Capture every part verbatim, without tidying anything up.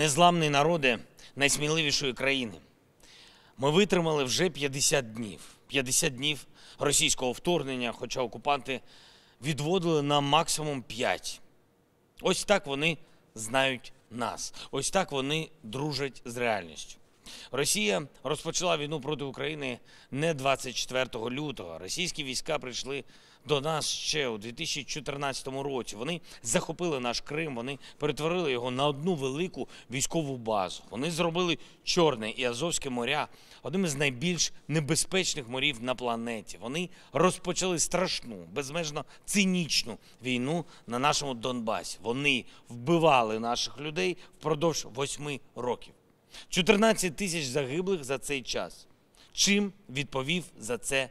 незламний народе найсміливішої країни. Ми витримали вже п'ятдесят днів. п'ятдесят днів російського вторгнення, хоча окупанти відводили нам максимум п'ять. Ось так вони знають нас. Ось так вони дружать з реальністю. Росія розпочала війну проти України не двадцять четвертого лютого. Російські війська прийшли до нас ще у дві тисячі чотирнадцятому році. Вони захопили наш Крим, вони перетворили його на одну велику військову базу. Вони зробили Чорне і Азовське моря одним із найбільш небезпечних морів на планеті. Вони розпочали страшну, безмежно цинічну війну на нашому Донбасі. Вони вбивали наших людей впродовж восьми років. чотирнадцять тисяч загиблих за цей час. Чим відповів за це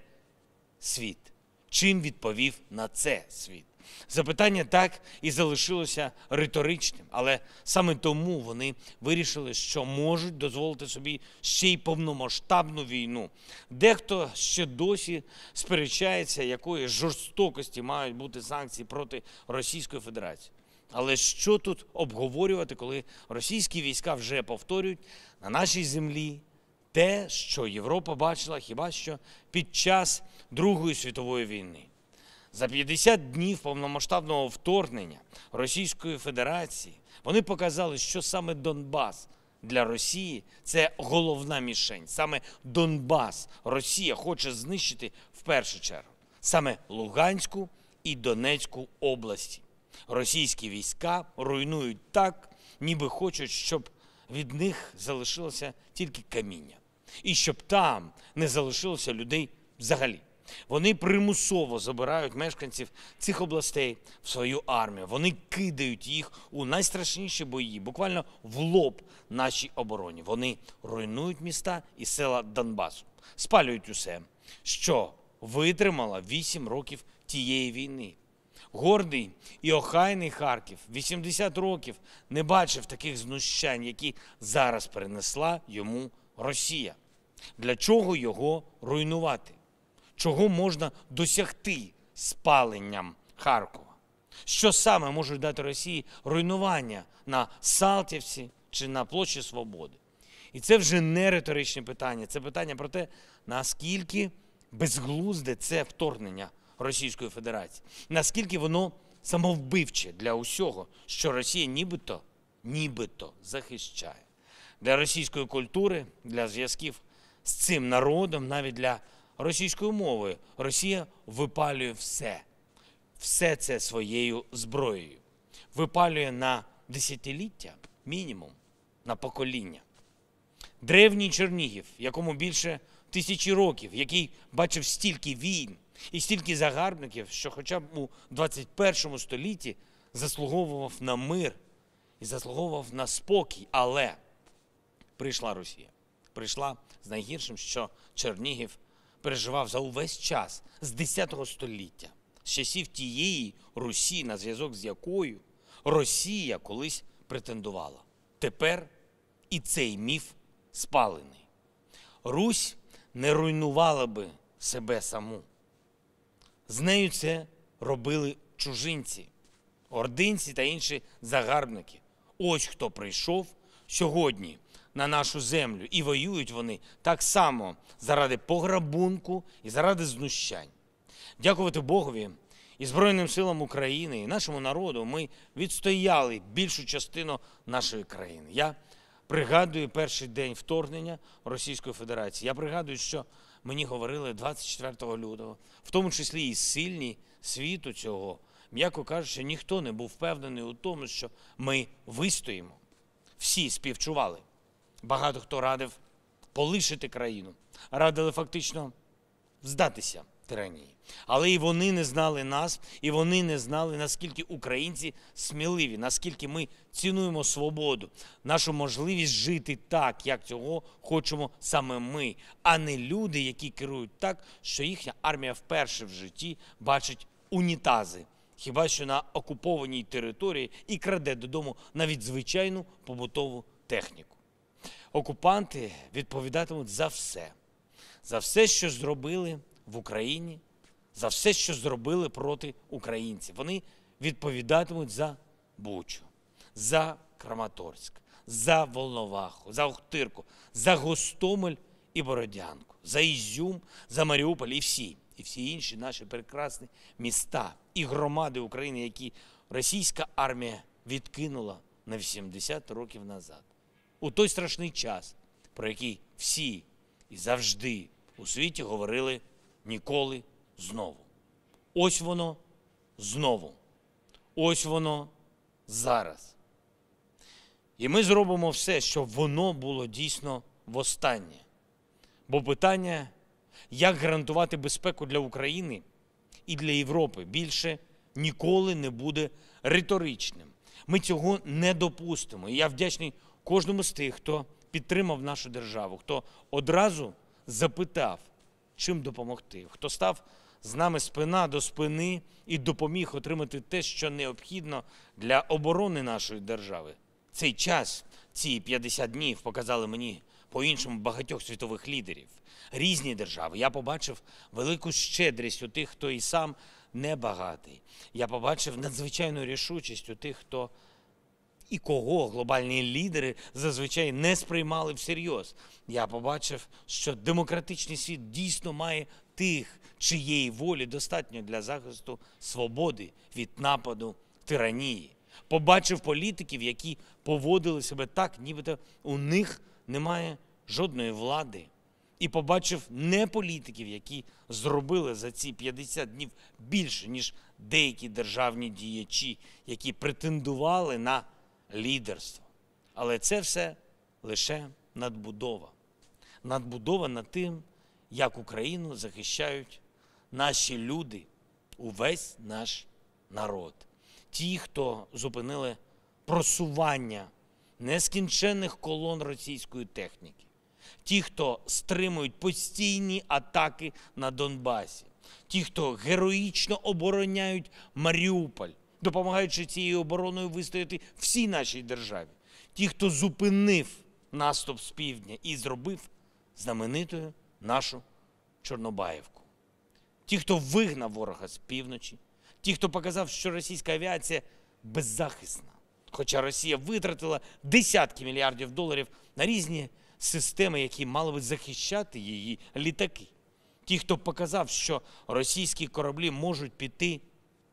світ? Чим відповів на це світ? Запитання так і залишилося риторичним, але саме тому вони вирішили, що можуть дозволити собі ще й повномасштабну війну. Дехто ще досі сперечається, якої жорстокості мають бути санкції проти Російської Федерації. Але що тут обговорювати, коли російські війська вже повторюють на нашій землі те, що Європа бачила хіба що під час Другої світової війни. За п'ятдесят днів повномасштабного вторгнення Російської Федерації вони показали, що саме Донбас для Росії – це головна мішень. Саме Донбас Росія хоче знищити в першу чергу. Саме Луганську і Донецьку області. Російські війська руйнують так, ніби хочуть, щоб від них залишилося тільки каміння. І щоб там не залишилося людей взагалі. Вони примусово забирають мешканців цих областей в свою армію. Вони кидають їх у найстрашніші бої, буквально в лоб нашій обороні. Вони руйнують міста і села Донбасу. Спалюють усе, що витримало вісім років тієї війни. Гордий і охайний Харків вісімдесят років не бачив таких знущань, які зараз перенесла йому Росія. Для чого його руйнувати? Чого можна досягти спаленням Харкова? Що саме можуть дати Росії руйнування на Салтівці чи на Площі Свободи? І це вже не риторичне питання, це питання про те, наскільки безглузде це вторгнення Російської Федерації. Наскільки воно самовбивче для усього, що Росія нібито, нібито захищає. Для російської культури, для зв'язків з цим народом, навіть для російської мови, Росія випалює все. Все це своєю зброєю. Випалює на десятиліття, мінімум, на покоління. Древній Чернігів, якому більше тисячі років, який бачив стільки війн, і стільки загарбників, що хоча б у двадцять першому столітті заслуговував на мир і заслуговував на спокій. Але прийшла Росія. Прийшла з найгіршим, що Чернігів переживав за увесь час з десятого століття. З часів тієї Русі, на зв'язок з якою Росія колись претендувала. Тепер і цей міф спалений. Русь не руйнувала би себе саму. З нею це робили чужинці, ординці та інші загарбники. Ось хто прийшов сьогодні на нашу землю. І воюють вони так само заради пограбунку і заради знущань. Дякувати Богові і Збройним силам України, і нашому народу ми відстояли більшу частину нашої країни. Я пригадую перший день вторгнення Російської Федерації. Я пригадую, що мені говорили двадцять четвертого лютого, в тому числі і сильні світу цього, м'яко кажучи, ніхто не був впевнений у тому, що ми вистоїмо. Всі співчували. Багато хто радив полишити країну, радили фактично здатися тиранії. Але і вони не знали нас, і вони не знали, наскільки українці сміливі, наскільки ми цінуємо свободу, нашу можливість жити так, як цього хочемо саме ми, а не люди, які керують так, що їхня армія вперше в житті бачить унітази, хіба що на окупованій території, і краде додому навіть звичайну побутову техніку. Окупанти відповідатимуть за все. За все, що зробили в Україні, за все, що зробили проти українців. Вони відповідатимуть за Бучу, за Краматорськ, за Волноваху, за Охтирку, за Гостомель і Бородянку, за Ізюм, за Маріуполь і всі, і всі інші наші прекрасні міста і громади України, які російська армія відкинула на вісімдесят років назад. У той страшний час, про який всі і завжди у світі говорили ніколи знову. Ось воно знову. Ось воно зараз. І ми зробимо все, щоб воно було дійсно востаннє. Бо питання, як гарантувати безпеку для України і для Європи, більше ніколи не буде риторичним. Ми цього не допустимо. І я вдячний кожному з тих, хто підтримав нашу державу, хто одразу запитав, чим допомогти, хто став з нами спина до спини і допоміг отримати те, що необхідно для оборони нашої держави. Цей час, ці п'ятдесят днів показали мені по-іншому багатьох світових лідерів. Різні держави. Я побачив велику щедрість у тих, хто і сам небагатий. Я побачив надзвичайну рішучість у тих, хто і кого глобальні лідери зазвичай не сприймали всерйоз. Я побачив, що демократичний світ дійсно має тих, чиєї волі достатньо для захисту свободи від нападу тиранії. Побачив політиків, які поводили себе так, нібито у них немає жодної влади. І побачив не політиків, які зробили за ці п'ятдесят днів більше, ніж деякі державні діячі, які претендували на лідерство. Але це все лише надбудова. Надбудова над тим, як Україну захищають наші люди, увесь наш народ. Ті, хто зупинили просування нескінченних колон російської техніки. Ті, хто стримують постійні атаки на Донбасі. Ті, хто героїчно обороняють Маріуполь, допомагаючи цією обороною вистояти всій нашій державі. Ті, хто зупинив наступ з півдня і зробив знаменитою нашу Чорнобаївку. Ті, хто вигнав ворога з півночі. Ті, хто показав, що російська авіація беззахисна. Хоча Росія витратила десятки мільярдів доларів на різні системи, які мали би захищати її літаки. Ті, хто показав, що російські кораблі можуть піти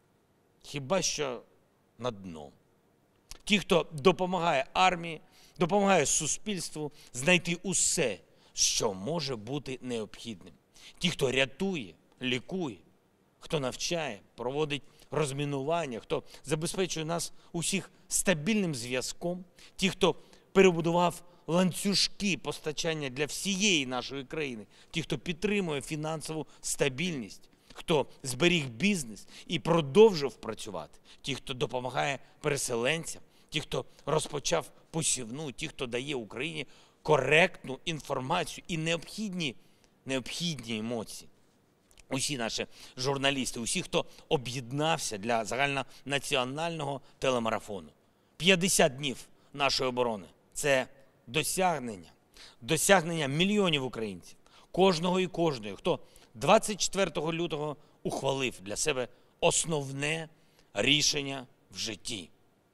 хіба що на дно. Ті, хто допомагає армії, допомагає суспільству знайти усе, що може бути необхідним. Ті, хто рятує, лікує, хто навчає, проводить розмінування, хто забезпечує нас усіх стабільним зв'язком, ті, хто перебудував ланцюжки постачання для всієї нашої країни, ті, хто підтримує фінансову стабільність, хто зберіг бізнес і продовжив працювати, ті, хто допомагає переселенцям, ті, хто розпочав посівну, ті, хто дає Україні коректну інформацію і необхідні, необхідні емоції. Усі наші журналісти, усі, хто об'єднався для загальнонаціонального телемарафону. п'ятдесят днів нашої оборони – це досягнення, досягнення мільйонів українців, кожного і кожної, хто двадцять четвертого лютого ухвалив для себе основне рішення в житті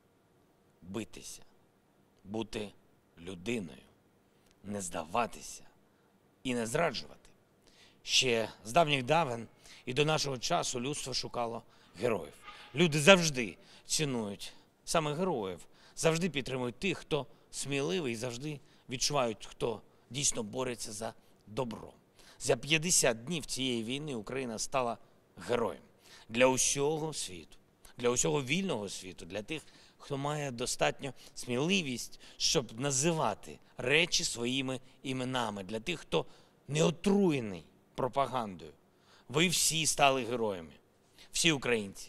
– битися, бути людиною, не здаватися і не зраджувати. Ще з давніх давен і до нашого часу людство шукало героїв. Люди завжди цінують саме героїв, завжди підтримують тих, хто сміливий, і завжди відчувають, хто дійсно бореться за добро. За п'ятдесят днів цієї війни Україна стала героєм для усього світу, для усього вільного світу, для тих, хто має достатньо сміливість, щоб називати речі своїми іменами, для тих, хто не отруєний пропагандою. Ви всі стали героями. Всі українці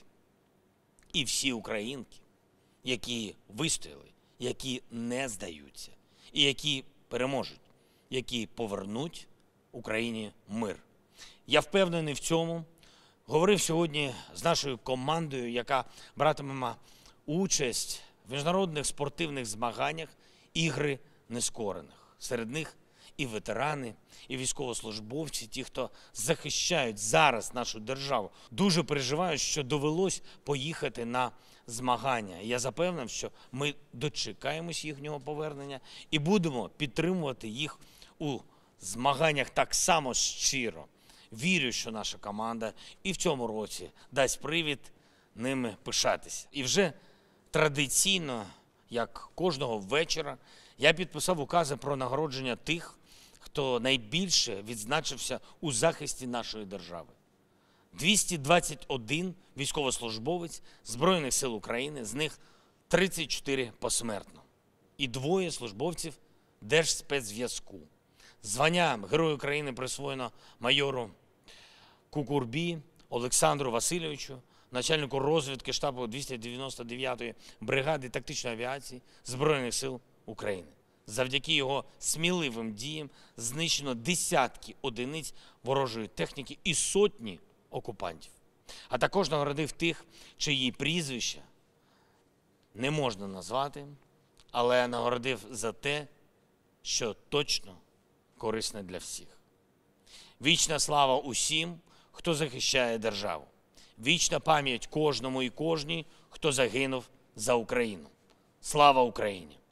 і всі українки, які вистояли, які не здаються і які переможуть, які повернуть Україні мир. Я впевнений в цьому. Говорив сьогодні з нашою командою, яка братиме участь в міжнародних спортивних змаганнях «Ігри нескорених». Серед них і ветерани, і військовослужбовці, ті, хто захищають зараз нашу державу. Дуже переживаю, що довелось поїхати на змагання. І я запевнив, що ми дочекаємось їхнього повернення і будемо підтримувати їх у змаганнях так само щиро. Вірю, що наша команда і в цьому році дасть привід ними пишатися. І вже традиційно, як кожного вечора, я підписав укази про нагородження тих, хто найбільше відзначився у захисті нашої держави. двісті двадцять один військовослужбовець Збройних сил України, з них тридцять чотири посмертно. І двоє службовців Держспецзв'язку. Звання Герою України присвоєно майору Кукурбі Олександру Васильовичу, начальнику розвідки штабу двісті дев'яносто дев'ятої бригади тактичної авіації Збройних сил України. Завдяки його сміливим діям знищено десятки одиниць ворожої техніки і сотні окупантів. А також нагородив тих, чиї прізвища не можна назвати, але нагородив за те, що точно корисне для всіх. Вічна слава усім, хто захищає державу. Вічна пам'ять кожному і кожній, хто загинув за Україну. Слава Україні!